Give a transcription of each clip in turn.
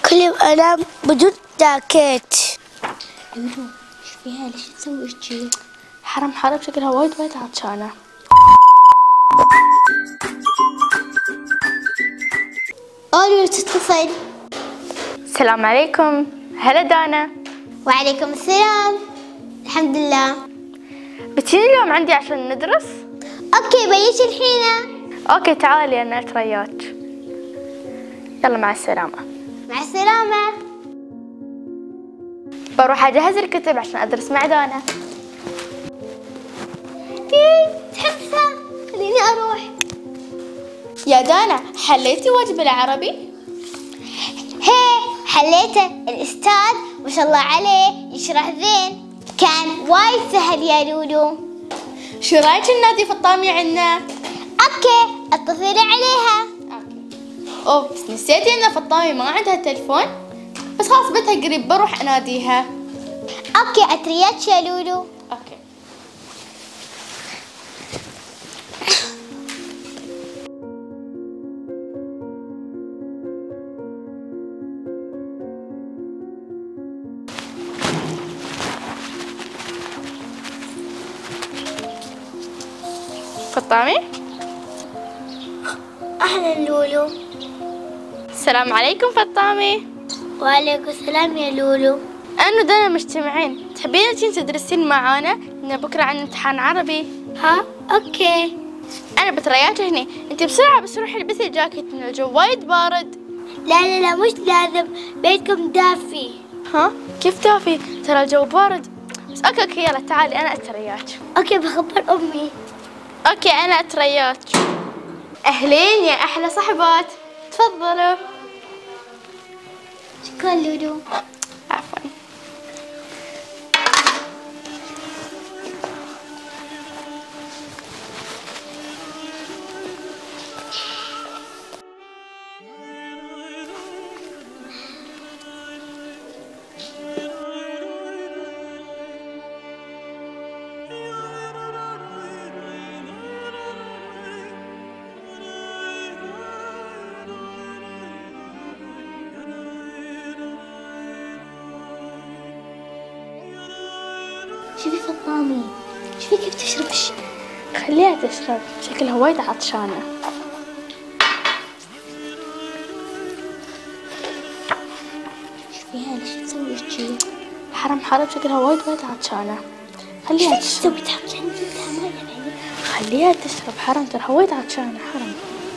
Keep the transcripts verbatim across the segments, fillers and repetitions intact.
كل يوم انام بدون جاكيت. لولو ايش فيها؟ ليش تسوي هيجي؟ حرام حرام، شكلها وايد وايد عطشانة. أولو تتصل. السلام عليكم. هلا دانا. وعليكم السلام. الحمد لله. بتجيني اليوم عندي عشان ندرس؟ اوكي بيجي الحين. اوكي تعالي انا اترياك. يلا مع السلامة. مع السلامة. بروح اجهز الكتب عشان ادرس مع دانا. تحفة، خليني اروح. يا دانا حليتي واجب العربي؟ هي حليته، الأستاذ ما شاء الله عليه يشرح زين، كان وايد سهل يا لولو. شو رايك ننادي فطامي عنا؟ اوكي اتصلي عليها. اوكي. اوه بس نسيتي ان فطامي ما عندها تلفون؟ بس خلاص بيتها قريب بروح اناديها. اوكي اترياك يا لولو. اوكي. فطامي؟ اهلا لولو. السلام عليكم فطامي. وعليكم السلام يا لولو. أنا ودانا مجتمعين، تحبين تجين تدرسين معانا؟ إن بكرة عندنا امتحان عربي. ها اوكي. أنا بترياك هني، أنت بسرعة بس روحي البسي الجاكيت من الجو وايد بارد. لا لا لا مش لازم، بيتكم دافي. ها؟ كيف دافي؟ ترى الجو بارد. بس أوكي أوكي يلا تعالي أنا أترياك. اوكي بخبر امي. أوكي أنا أترياك. أهلين يا أحلى صحبات، تفضلوا. شكرا لولو. عفوا. شوفي فطامي، شوفي كيف تشرب الشاي. خليها تشرب، شكلها وايد عطشانة. ايش فيها؟ ليش تسوي هيجي؟ حرام حرام، شكلها وايد وايد عطشانة. خليها ايش تشرب. تسوي؟ تحط لها مويه بعدين. خليها تشرب، حرام ترى وايد عطشانة حرام.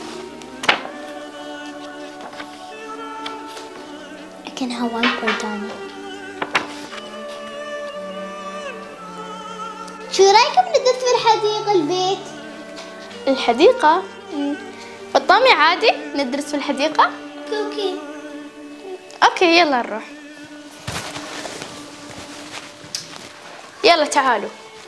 لكنها وايد بردانة. شو رايكم ندرس في الحديقة البيت؟ الحديقة؟ فطامي عادي ندرس في الحديقة؟ اوكي. اوكي يلا نروح. يلا تعالوا.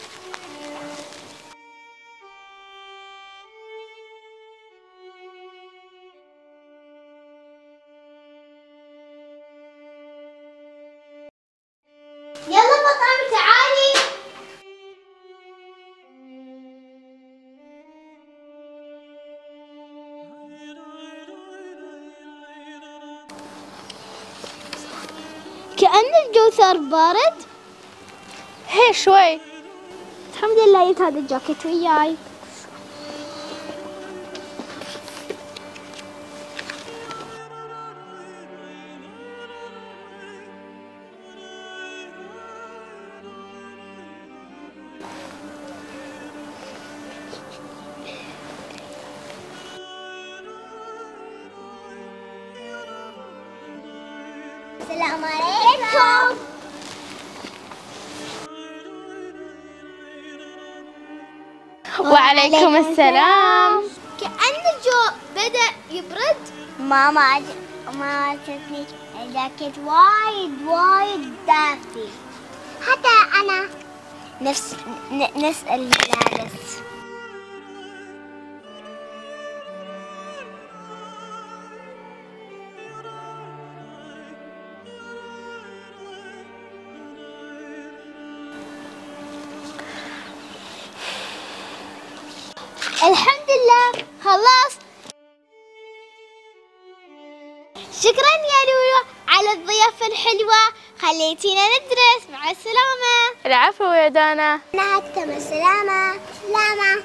يلا فطامي تعالي. كأن الجو صار بارد. هي شوي. الحمد لله جبت هذا الجاكيت وياي. السلام عليكم. وعليكم السلام. كأن الجو بدأ يبرد. ماما ما جتني جاكيت وايد وايد دافي. حتى أنا نفس نفس الملابس. الحمد لله خلاص. شكرا يا لولو على على الضيافة الحلوة، خليتينا ندرس. مع السلامة. العفو يا دانا. أنا حتى مع السلامة. سلامة.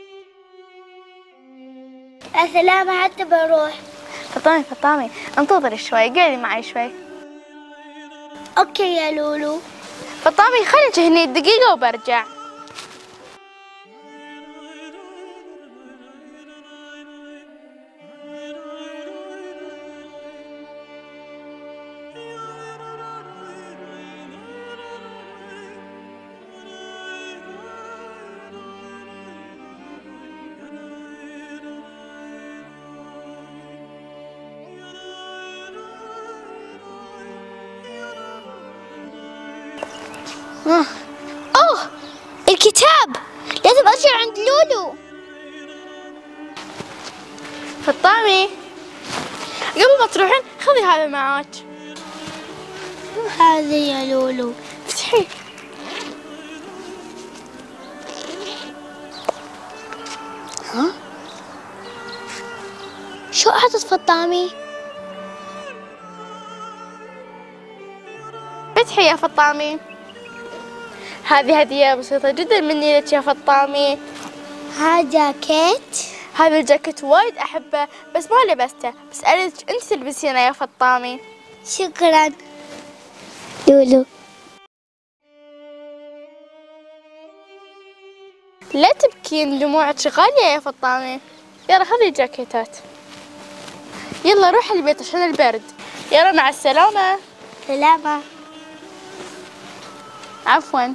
السلامة حتى بروح. فطامي فطامي انتظري شوي، قعدي معي شوي. أوكي يا لولو. فطامي خليك هني دقيقة وبرجع. أوه الكتاب، لازم أرجع عند لولو. فطامي قبل ما تروحين خذي هذا معاك. شو هذا يا لولو؟ افتحي. ها؟ شو أعطت فطامي؟ فتحي يا فطامي. هذه هدية بسيطة جدا مني لك يا فطامي. ها جاكيت. هذا الجاكيت وايد أحبه بس ما لبسته، بس أريدك أنت تلبسينه يا فطامي. شكرا لولو. لا تبكين، دموعك غالية يا فطامي. يلا خذي الجاكيتات. يلا روحي البيت عشان البرد. يلا مع السلامة. سلامة. عفوا.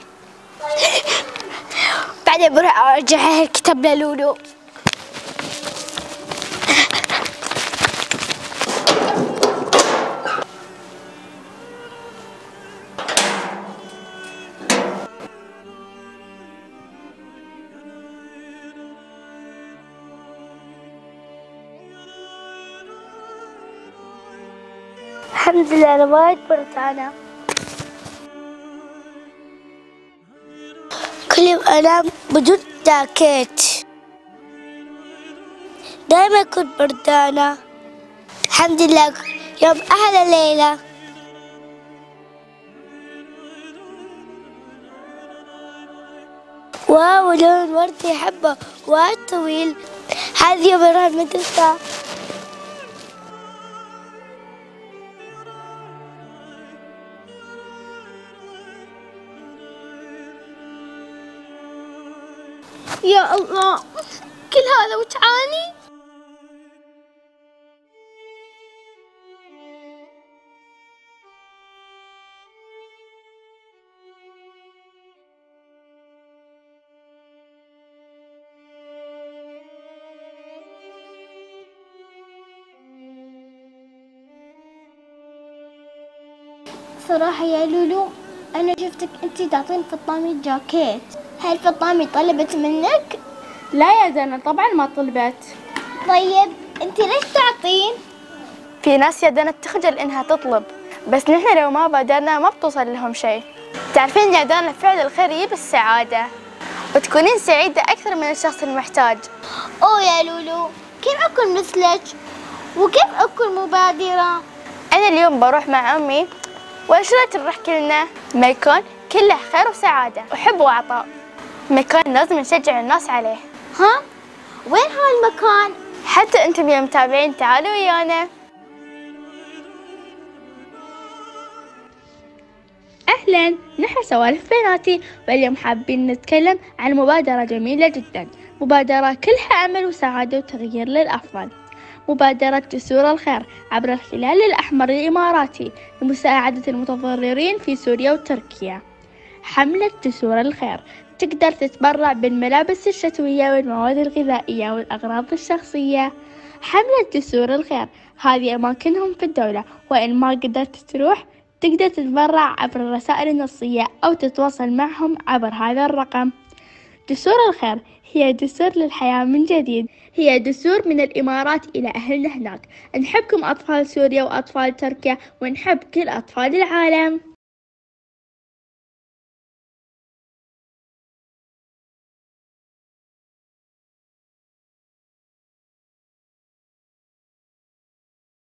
بعدين بروح أرجع الكتاب للولو. الحمد لله أنا وايد فرحانة. كل يوم أنام بدون جاكيت، دايما كنت بردانة. الحمد لله يوم أحلى ليلة. واو لون وردي حبة وايد طويل. هذا يوم أروح المدرسة. يا الله كل هذا وتعاني. صراحة يا لولو أنا شفتك أنتي تعطين فطامي جاكيت، هل فطامي طلبت منك؟ لا يا دانا طبعا ما طلبت. طيب أنتي ليش تعطين؟ في ناس يا دانا تخجل إنها تطلب، بس نحن لو ما بادرنا ما بتوصل لهم شيء. تعرفين يا دانا فعل الخير يجيب السعادة، وتكونين سعيدة أكثر من الشخص المحتاج. أوه يا لولو كيف أكون مثلك؟ وكيف أكون مبادرة؟ أنا اليوم بروح مع أمي وأشرت نروح كلنا مكان كله خير وسعادة وحب وعطاء، مكان لازم نشجع الناس عليه. ها؟ وين هذا المكان؟ حتى أنتم يا متابعين تعالوا ويانا. أهلا، نحن سوالف بناتي، واليوم حابين نتكلم عن مبادرة جميلة جدا، مبادرة كلها أمل وسعادة وتغيير للأفضل. مبادرة جسور الخير عبر الهلال الأحمر الإماراتي لمساعدة المتضررين في سوريا وتركيا. حملة جسور الخير تقدر تتبرع بالملابس الشتوية والمواد الغذائية والأغراض الشخصية. حملة جسور الخير هذه أماكنهم في الدولة، وإن ما قدرت تروح تقدر تتبرع عبر الرسائل النصية أو تتواصل معهم عبر هذا الرقم. جسور الخير هي جسور للحياة من جديد، هي جسور من الإمارات إلى أهلنا هناك. نحبكم أطفال سوريا وأطفال تركيا، ونحب كل أطفال العالم.